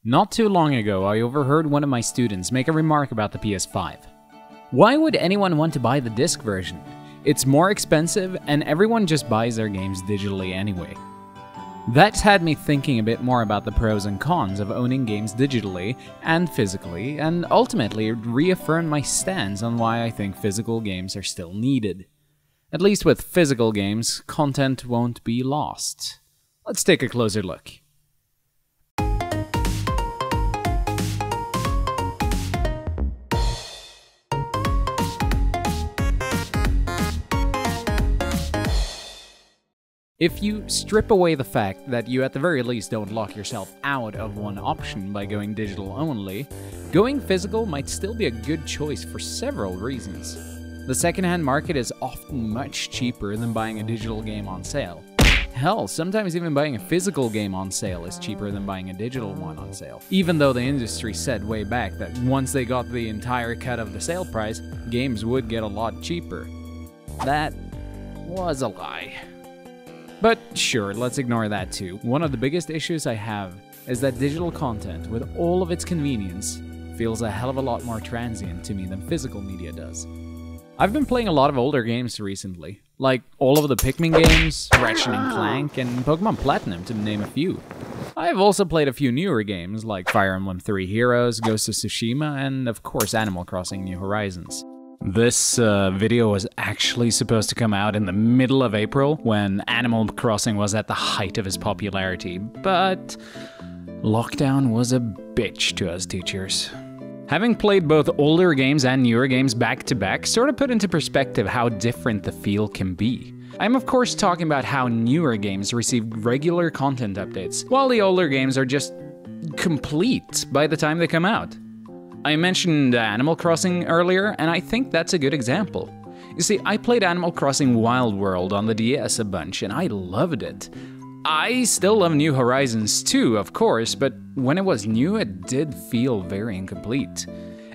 Not too long ago, I overheard one of my students make a remark about the PS5. Why would anyone want to buy the disc version? It's more expensive, and everyone just buys their games digitally anyway. That's had me thinking a bit more about the pros and cons of owning games digitally and physically, and ultimately reaffirmed my stance on why I think physical games are still needed. At least with physical games, content won't be lost. Let's take a closer look. If you strip away the fact that you at the very least don't lock yourself out of one option by going digital only, going physical might still be a good choice for several reasons. The secondhand market is often much cheaper than buying a digital game on sale. Hell, sometimes even buying a physical game on sale is cheaper than buying a digital one on sale. Even though the industry said way back that once they got the entire cut of the sale price, games would get a lot cheaper. That was a lie. But sure, let's ignore that too. One of the biggest issues I have is that digital content, with all of its convenience, feels a hell of a lot more transient to me than physical media does. I've been playing a lot of older games recently, like all of the Pikmin games, Ratchet & Clank, and Pokemon Platinum, to name a few. I've also played a few newer games like Fire Emblem Three Heroes, Ghost of Tsushima, and of course Animal Crossing New Horizons. This video was actually supposed to come out in the middle of April, when Animal Crossing was at the height of its popularity, but lockdown was a bitch to us teachers. Having played both older games and newer games back to back sort of put into perspective how different the feel can be. I'm of course talking about how newer games receive regular content updates, while the older games are just complete by the time they come out. I mentioned Animal Crossing earlier, and I think that's a good example. You see, I played Animal Crossing Wild World on the DS a bunch, and I loved it. I still love New Horizons too, of course, but when it was new, it did feel very incomplete.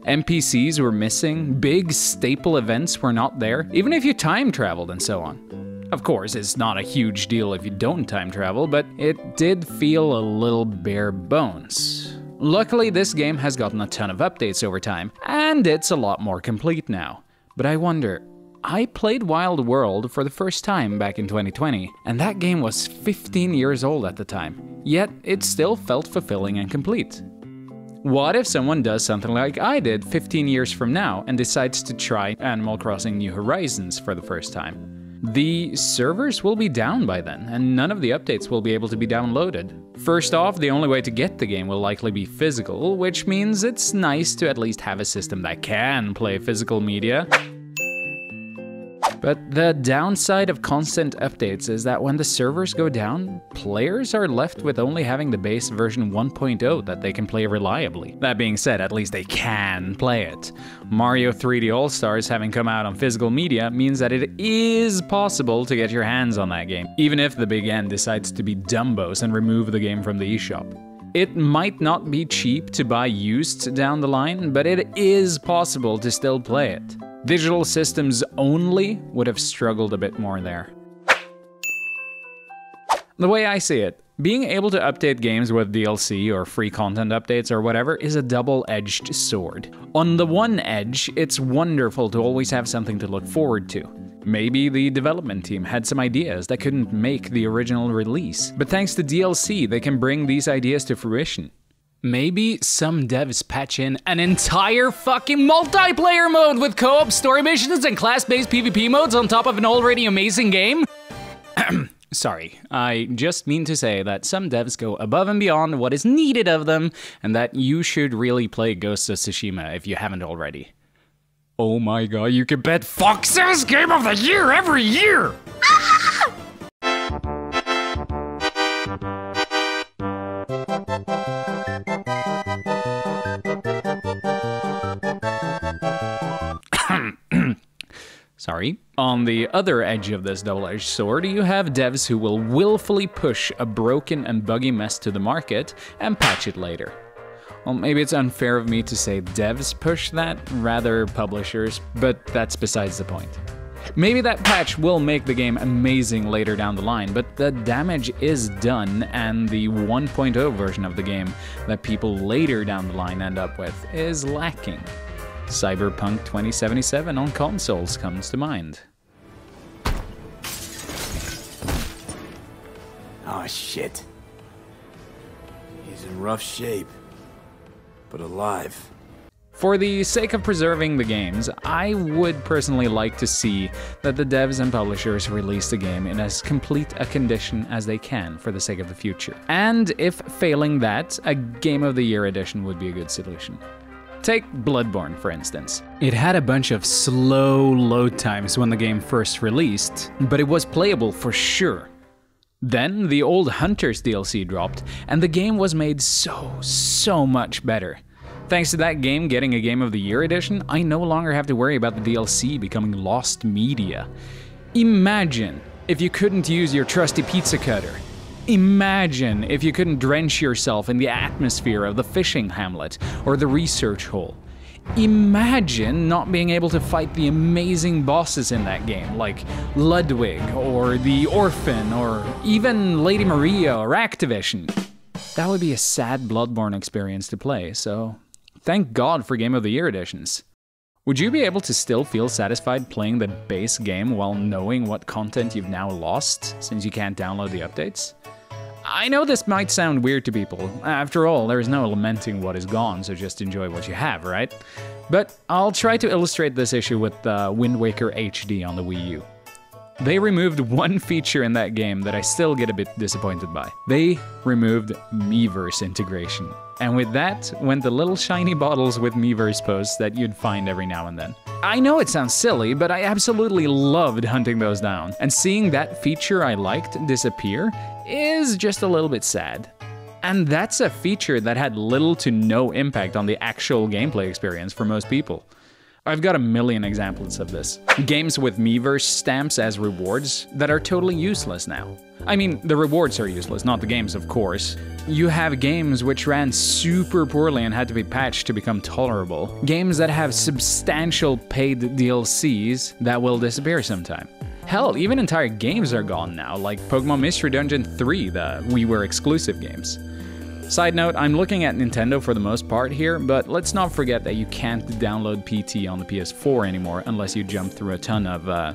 NPCs were missing, big staple events were not there, even if you time traveled and so on. Of course, it's not a huge deal if you don't time travel, but it did feel a little bare bones. Luckily, this game has gotten a ton of updates over time, and it's a lot more complete now. But I wonder, I played Wild World for the first time back in 2020, and that game was 15 years old at the time, yet it still felt fulfilling and complete. What if someone does something like I did 15 years from now and decides to try Animal Crossing New Horizons for the first time? The servers will be down by then, and none of the updates will be able to be downloaded. First off, the only way to get the game will likely be physical, which means it's nice to at least have a system that can play physical media. But the downside of constant updates is that when the servers go down, players are left with only having the base version 1.0 that they can play reliably. That being said, at least they can play it. Mario 3D All-Stars having come out on physical media means that it is possible to get your hands on that game, even if the Big N decides to be dumbos and remove the game from the eShop. It might not be cheap to buy used down the line, but it is possible to still play it. Digital systems only would have struggled a bit more there. The way I see it, being able to update games with DLC or free content updates or whatever is a double-edged sword. On the one edge, it's wonderful to always have something to look forward to. Maybe the development team had some ideas that couldn't make the original release, but thanks to DLC, they can bring these ideas to fruition. Maybe some devs patch in an entire fucking multiplayer mode with co-op story missions and class-based PvP modes on top of an already amazing game? Sorry, I just mean to say that some devs go above and beyond what is needed of them, and that you should really play Ghost of Tsushima if you haven't already. Oh my god, you can bet Fox says Game of the Year every year! Sorry. On the other edge of this double-edged sword, you have devs who will willfully push a broken and buggy mess to the market and patch it later. Well, maybe it's unfair of me to say devs push that, rather publishers, but that's besides the point. Maybe that patch will make the game amazing later down the line, but the damage is done, and the 1.0 version of the game that people later down the line end up with is lacking. Cyberpunk 2077 on consoles comes to mind. Oh shit. He's in rough shape, but alive. For the sake of preserving the games, I would personally like to see that the devs and publishers release the game in as complete a condition as they can for the sake of the future. And if failing that, a Game of the Year edition would be a good solution. Take Bloodborne, for instance. It had a bunch of slow load times when the game first released, but it was playable for sure. Then the old Hunters DLC dropped, and the game was made so much better. Thanks to that game getting a Game of the Year edition, I no longer have to worry about the DLC becoming lost media. Imagine if you couldn't use your trusty pizza cutter. Imagine if you couldn't drench yourself in the atmosphere of the fishing hamlet or the research hole. Imagine not being able to fight the amazing bosses in that game, like Ludwig or the Orphan or even Lady Maria or Activision. That would be a sad Bloodborne experience to play, so thank God for Game of the Year editions. Would you be able to still feel satisfied playing the base game while knowing what content you've now lost, since you can't download the updates? I know this might sound weird to people. After all, there is no lamenting what is gone, so just enjoy what you have, right? But I'll try to illustrate this issue with Wind Waker HD on the Wii U. They removed one feature in that game that I still get a bit disappointed by. They removed Miiverse integration. And with that went the little shiny bottles with Miiverse posts that you'd find every now and then. I know it sounds silly, but I absolutely loved hunting those down. And seeing that feature I liked disappear is just a little bit sad. And that's a feature that had little to no impact on the actual gameplay experience for most people. I've got a million examples of this. Games with Miiverse stamps as rewards that are totally useless now. I mean, the rewards are useless, not the games, of course. You have games which ran super poorly and had to be patched to become tolerable. Games that have substantial paid DLCs that will disappear sometime. Hell, even entire games are gone now, like Pokemon Mystery Dungeon 3, the WiiWare exclusive games. Side note, I'm looking at Nintendo for the most part here, but let's not forget that you can't download PT on the PS4 anymore unless you jump through a ton of,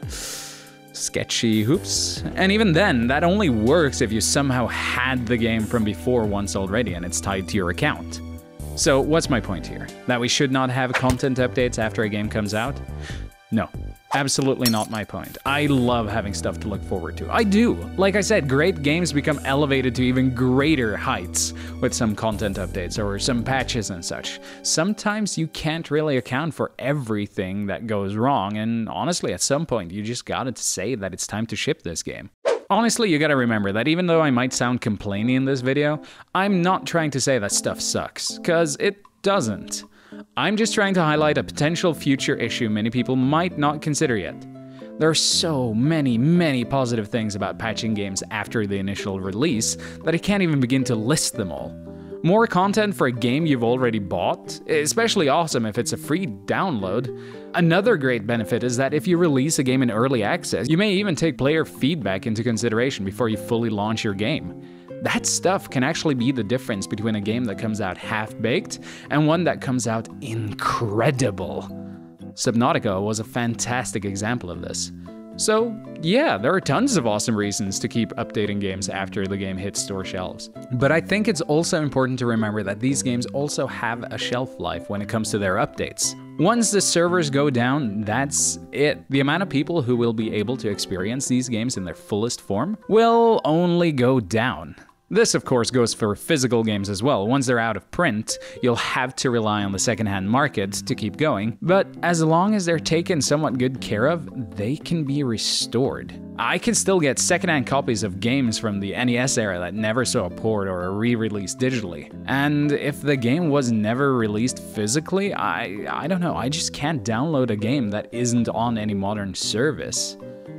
sketchy hoops. And even then, that only works if you somehow had the game from before once already and it's tied to your account. So what's my point here? That we should not have content updates after a game comes out? No. Absolutely not my point. I love having stuff to look forward to. I do. Like I said, great games become elevated to even greater heights with some content updates or some patches and such. Sometimes you can't really account for everything that goes wrong, and honestly, at some point, you just gotta say that it's time to ship this game. Honestly, you gotta remember that even though I might sound complaining in this video, I'm not trying to say that stuff sucks, 'cause it doesn't. I'm just trying to highlight a potential future issue many people might not consider yet. There are so many positive things about patching games after the initial release that I can't even begin to list them all. More content for a game you've already bought, especially awesome if it's a free download. Another great benefit is that if you release a game in early access, you may even take player feedback into consideration before you fully launch your game. That stuff can actually be the difference between a game that comes out half-baked and one that comes out incredible. Subnautica was a fantastic example of this. So yeah, there are tons of awesome reasons to keep updating games after the game hits store shelves. But I think it's also important to remember that these games also have a shelf life when it comes to their updates. Once the servers go down, that's it. The amount of people who will be able to experience these games in their fullest form will only go down. This, of course, goes for physical games as well. Once they're out of print, you'll have to rely on the secondhand market to keep going, but as long as they're taken somewhat good care of, they can be restored. I can still get secondhand copies of games from the NES era that never saw a port or a re-release digitally. And if the game was never released physically, I don't know, I just can't download a game that isn't on any modern service.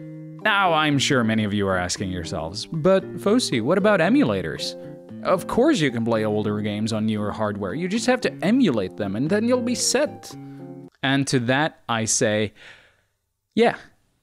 Now, I'm sure many of you are asking yourselves, but Fosi, what about emulators? Of course you can play older games on newer hardware, you just have to emulate them and then you'll be set. And to that I say, yeah,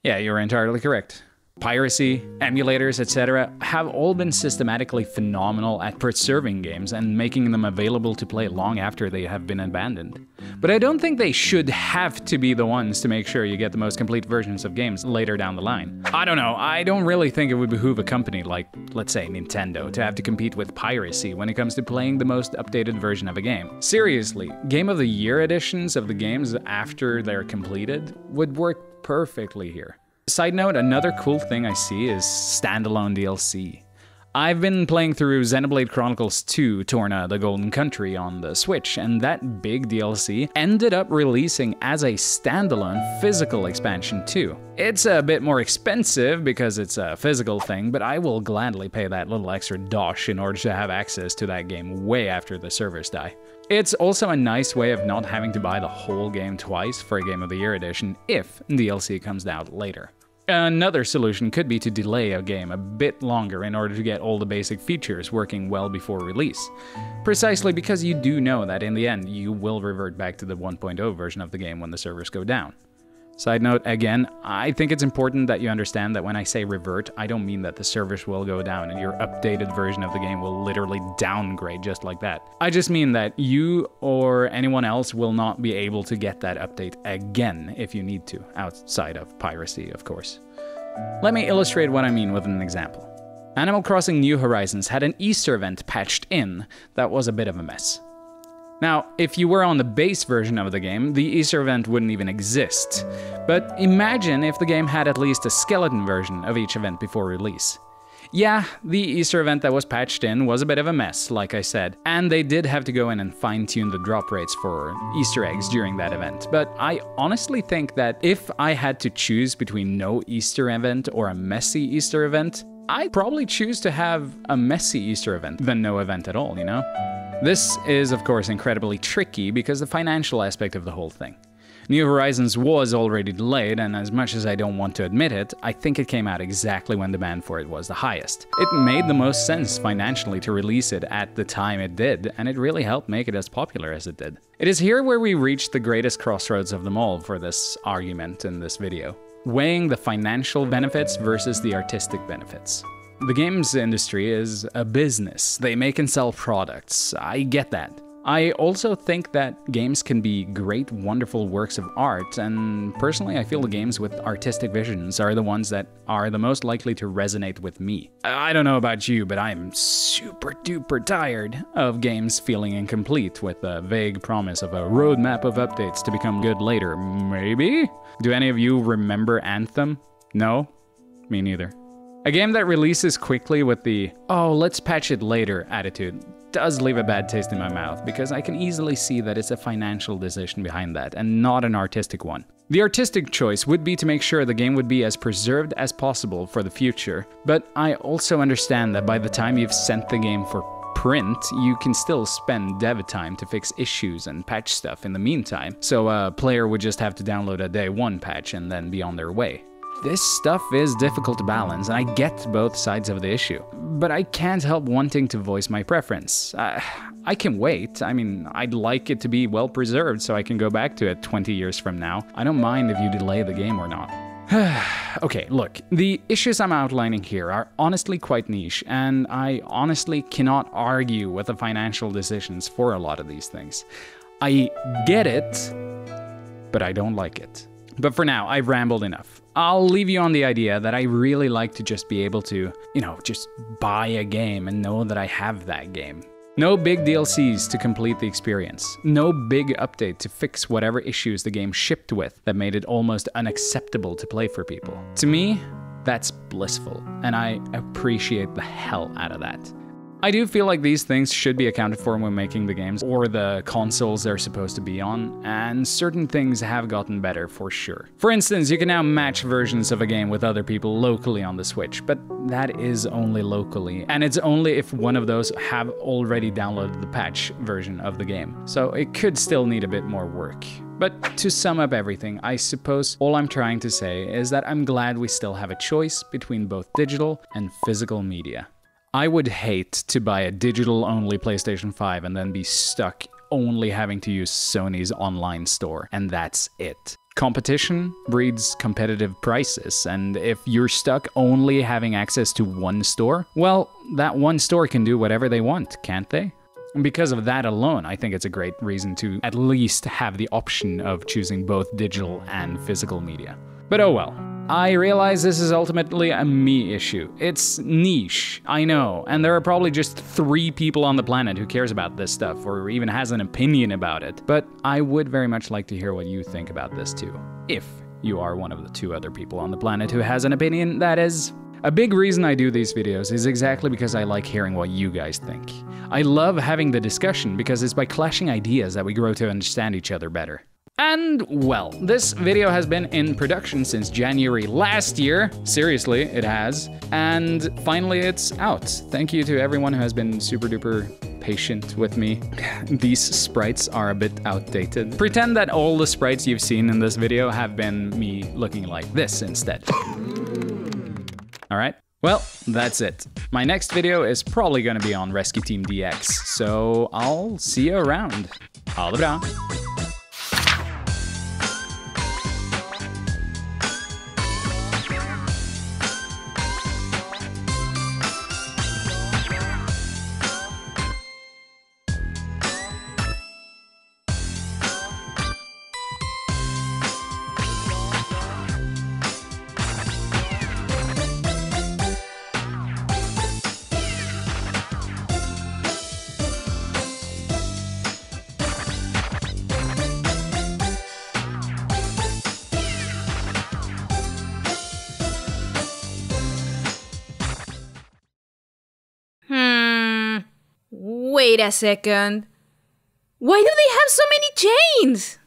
Yeah, you're entirely correct. Piracy, emulators, etc. have all been systematically phenomenal at preserving games and making them available to play long after they have been abandoned. But I don't think they should have to be the ones to make sure you get the most complete versions of games later down the line. I don't know, I don't really think it would behoove a company like, let's say, Nintendo to have to compete with piracy when it comes to playing the most updated version of a game. Seriously, Game of the Year editions of the games after they're completed would work perfectly here. Side note, another cool thing I see is standalone DLC. I've been playing through Xenoblade Chronicles 2 Torna the Golden Country on the Switch, and that big DLC ended up releasing as a standalone physical expansion too. It's a bit more expensive because it's a physical thing, but I will gladly pay that little extra dosh in order to have access to that game way after the servers die. It's also a nice way of not having to buy the whole game twice for a Game of the Year edition if DLC comes out later. Another solution could be to delay a game a bit longer in order to get all the basic features working well before release. Precisely because you do know that in the end you will revert back to the 1.0 version of the game when the servers go down. Side note, again, I think it's important that you understand that when I say revert, I don't mean that the servers will go down and your updated version of the game will literally downgrade just like that. I just mean that you or anyone else will not be able to get that update again if you need to, outside of piracy, of course. Let me illustrate what I mean with an example. Animal Crossing New Horizons had an Easter event patched in that was a bit of a mess. Now, if you were on the base version of the game, the Easter event wouldn't even exist. But imagine if the game had at least a skeleton version of each event before release. Yeah, the Easter event that was patched in was a bit of a mess, like I said, and they did have to go in and fine-tune the drop rates for Easter eggs during that event. But I honestly think that if I had to choose between no Easter event or a messy Easter event, I'd probably choose to have a messy Easter event than no event at all, you know? This is, of course, incredibly tricky because the financial aspect of the whole thing. New Horizons was already delayed, and as much as I don't want to admit it, I think it came out exactly when demand for it was the highest. It made the most sense financially to release it at the time it did, and it really helped make it as popular as it did. It is here where we reach the greatest crossroads of them all for this argument in this video, weighing the financial benefits versus the artistic benefits. The games industry is a business. They make and sell products. I get that. I also think that games can be great, wonderful works of art, and personally I feel the games with artistic visions are the ones that are the most likely to resonate with me. I don't know about you, but I'm super duper tired of games feeling incomplete with a vague promise of a roadmap of updates to become good later. Maybe? Do any of you remember Anthem? No? Me neither. A game that releases quickly with the, oh, let's patch it later attitude does leave a bad taste in my mouth, because I can easily see that it's a financial decision behind that, and not an artistic one. The artistic choice would be to make sure the game would be as preserved as possible for the future, but I also understand that by the time you've sent the game for print, you can still spend dev time to fix issues and patch stuff in the meantime, so a player would just have to download a day one patch and then be on their way. This stuff is difficult to balance, and I get both sides of the issue. But I can't help wanting to voice my preference. I can wait. I mean, I'd like it to be well preserved so I can go back to it 20 years from now. I don't mind if you delay the game or not. Okay, look, the issues I'm outlining here are honestly quite niche, and I honestly cannot argue with the financial decisions for a lot of these things. I get it, but I don't like it. But for now, I've rambled enough. I'll leave you on the idea that I really like to just be able to, just buy a game and know that I have that game. No big DLCs to complete the experience. No big update to fix whatever issues the game shipped with that made it almost unacceptable to play for people. To me, that's blissful, and I appreciate the hell out of that. I do feel like these things should be accounted for when making the games or the consoles they're supposed to be on, and certain things have gotten better for sure. For instance, you can now match versions of a game with other people locally on the Switch, but that is only locally, and it's only if one of those have already downloaded the patch version of the game, so it could still need a bit more work. But to sum up everything, I suppose all I'm trying to say is that I'm glad we still have a choice between both digital and physical media. I would hate to buy a digital-only PlayStation 5 and then be stuck only having to use Sony's online store, and that's it. Competition breeds competitive prices, and if you're stuck only having access to one store, well, that one store can do whatever they want, can't they? And because of that alone, I think it's a great reason to at least have the option of choosing both digital and physical media. But oh well. I realize this is ultimately a me issue. It's niche, I know, and there are probably just 3 people on the planet who cares about this stuff or even has an opinion about it. But I would very much like to hear what you think about this too. If you are one of the 2 other people on the planet who has an opinion, that is. A big reason I do these videos is exactly because I like hearing what you guys think. I love having the discussion because it's by clashing ideas that we grow to understand each other better. And, well, this video has been in production since January last year. Seriously, it has. And finally, it's out. Thank you to everyone who has been super duper patient with me. These sprites are a bit outdated. Pretend that all the sprites you've seen in this video have been me looking like this instead. Alright? Well, that's it. My next video is probably gonna be on Rescue Team DX, so I'll see you around. Ha det bra! Wait a second. Why do they have so many chains?